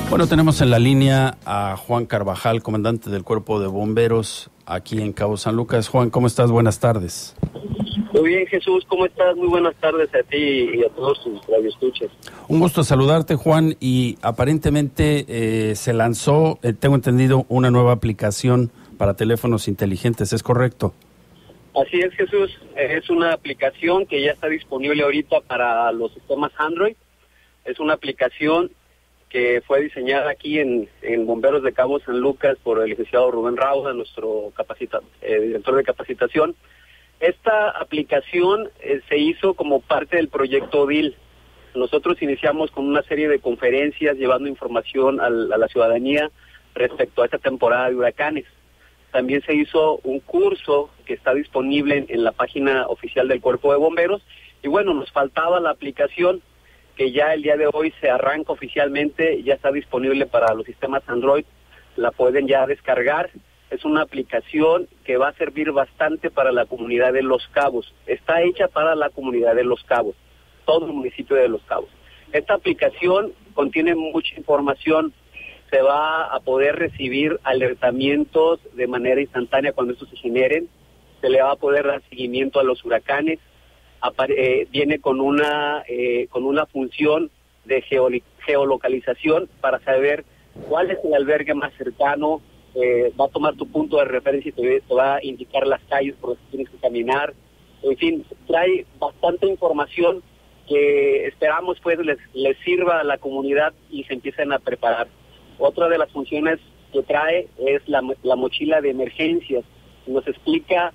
Bueno, tenemos en la línea a Juan Carvajal, comandante del Cuerpo de Bomberos aquí en Cabo San Lucas. Juan, ¿cómo estás? Buenas tardes. Muy bien, Jesús, ¿cómo estás? Muy buenas tardes a ti y a todos tus radioescuchas. Un gusto saludarte, Juan, y aparentemente se lanzó, tengo entendido, una nueva aplicación para teléfonos inteligentes, ¿es correcto? Así es, Jesús, es una aplicación que ya está disponible ahorita para los sistemas Android. Es una aplicación que fue diseñada aquí en Bomberos de Cabo San Lucas por el licenciado Rubén Rauda, nuestro director de capacitación. Esta aplicación se hizo como parte del proyecto ODIL. Nosotros iniciamos con una serie de conferencias llevando información a la ciudadanía respecto a esta temporada de huracanes. También se hizo un curso que está disponible en la página oficial del Cuerpo de Bomberos. Y bueno, nos faltaba la aplicación que ya el día de hoy se arranca oficialmente, ya está disponible para los sistemas Android, la pueden ya descargar. Es una aplicación que va a servir bastante para la comunidad de Los Cabos. Está hecha para la comunidad de Los Cabos, todo el municipio de Los Cabos. Esta aplicación contiene mucha información, se va a poder recibir alertamientos de manera instantánea cuando estos se generen, se le va a poder dar seguimiento a los huracanes. Viene con una función de geolocalización para saber cuál es el albergue más cercano, va a tomar tu punto de referencia y te va a indicar las calles por las que tienes que caminar. En fin, trae bastante información que esperamos pues les sirva a la comunidad y se empiecen a preparar. Otra de las funciones que trae es la mochila de emergencias. Nos explica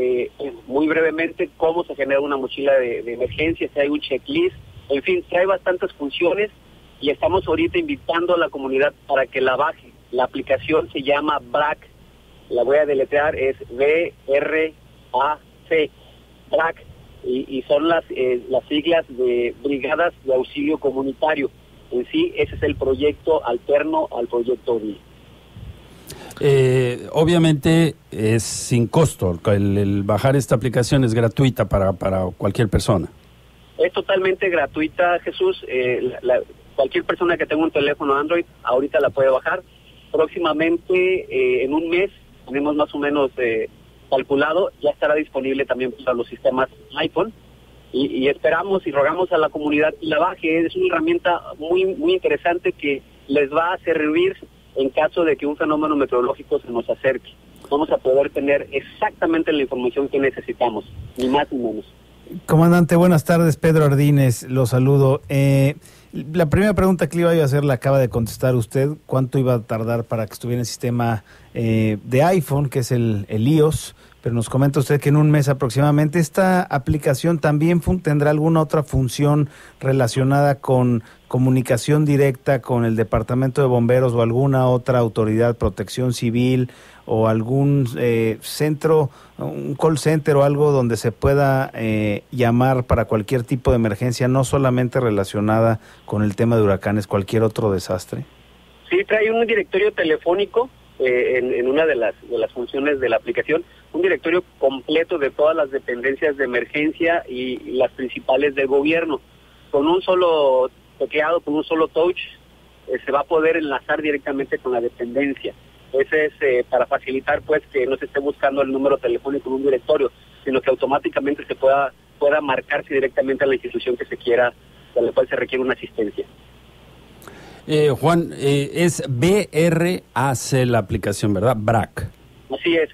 muy brevemente cómo se genera una mochila de emergencia, si hay un checklist, en fin, trae bastantes funciones y estamos ahorita invitando a la comunidad para que la baje. La aplicación se llama BRAC, la voy a deletrear, es B-R-A-C, BRAC, y son las siglas de Brigadas de Auxilio Comunitario. En sí, ese es el proyecto alterno al proyecto ODIL. Obviamente es sin costo, el bajar esta aplicación es gratuita para cualquier persona. Es totalmente gratuita, Jesús. Cualquier persona que tenga un teléfono Android ahorita la puede bajar. Próximamente, en un mes, tenemos más o menos calculado, ya estará disponible también para los sistemas iPhone. Y esperamos y rogamos a la comunidad que la baje. Es una herramienta muy, muy interesante que les va a servir en caso de que un fenómeno meteorológico se nos acerque. Vamos a poder tener exactamente la información que necesitamos, ni más ni menos. Comandante, buenas tardes, Pedro Ardínez, lo saludo. La primera pregunta que le iba a hacer la acaba de contestar usted. ¿Cuánto iba a tardar para que estuviera en el sistema de iPhone, que es el iOS? Pero nos comenta usted que en un mes aproximadamente. ¿Esta aplicación también tendrá alguna otra función relacionada con comunicación directa con el Departamento de Bomberos o alguna otra autoridad, protección civil o algún centro, un call center o algo donde se pueda llamar para cualquier tipo de emergencia, no solamente relacionada con el tema de huracanes, cualquier otro desastre? Sí, trae un directorio telefónico en una de las funciones de la aplicación, un directorio completo de todas las dependencias de emergencia y las principales del gobierno. Con un solo tecleado, con un solo touch, se va a poder enlazar directamente con la dependencia. Ese es para facilitar pues que no se esté buscando el número telefónico en un directorio, sino que automáticamente se pueda marcarse directamente a la institución que se quiera, a la cual se requiere una asistencia. Juan, es BRAC la aplicación, ¿verdad? BRAC. Así es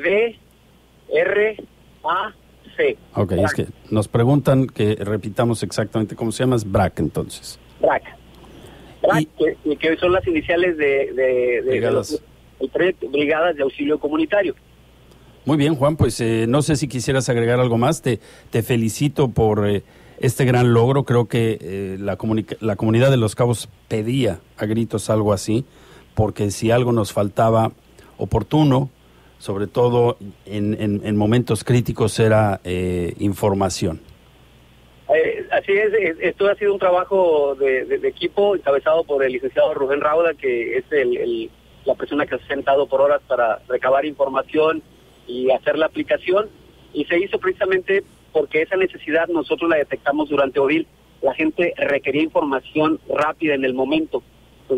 BRAC. Ok, BRAC. Es que nos preguntan que repitamos exactamente cómo se llama, es BRAC entonces. BRAC, que son las iniciales de Brigadas. El proyecto Brigadas de Auxilio Comunitario. Muy bien, Juan, pues no sé si quisieras agregar algo más. Te felicito por este gran logro. Creo que la comunidad de Los Cabos pedía a gritos algo así, porque si algo nos faltaba oportuno, sobre todo en momentos críticos, era información. Así es, esto ha sido un trabajo de equipo encabezado por el licenciado Rubén Rauda, que es la persona que se ha sentado por horas para recabar información y hacer la aplicación, y se hizo precisamente porque esa necesidad nosotros la detectamos durante ODIL. La gente requería información rápida en el momento, entonces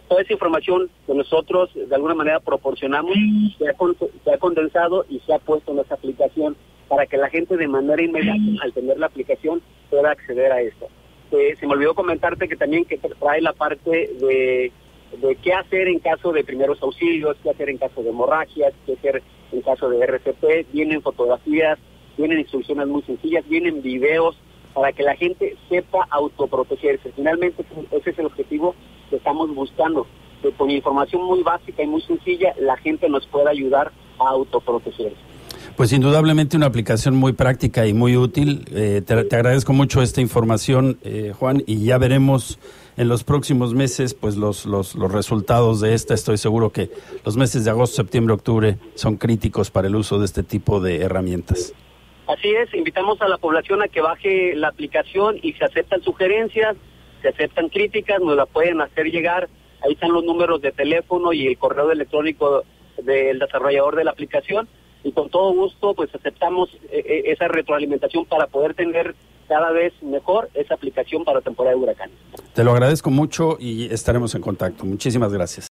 toda esa información que nosotros de alguna manera proporcionamos se ha condensado y se ha puesto en esa aplicación para que la gente de manera inmediata, al tener la aplicación, pueda acceder a esto. Se me olvidó comentarte que también que trae la parte de qué hacer en caso de primeros auxilios, qué hacer en caso de hemorragias, qué hacer en caso de RCP, vienen fotografías, vienen instrucciones muy sencillas, vienen videos para que la gente sepa autoprotegerse. Finalmente ese es el objetivo que estamos buscando, que con información muy básica y muy sencilla la gente nos pueda ayudar a autoprotegerse. Pues indudablemente una aplicación muy práctica y muy útil. Te agradezco mucho esta información, Juan, y ya veremos en los próximos meses pues los resultados de esta. Estoy seguro que los meses de agosto, septiembre, octubre son críticos para el uso de este tipo de herramientas. Así es, invitamos a la población a que baje la aplicación y se aceptan sugerencias, se aceptan críticas, nos la pueden hacer llegar. Ahí están los números de teléfono y el correo electrónico del desarrollador de la aplicación. Y con todo gusto, pues aceptamos esa retroalimentación para poder tener cada vez mejor esa aplicación para temporada de huracanes. Te lo agradezco mucho y estaremos en contacto. Muchísimas gracias.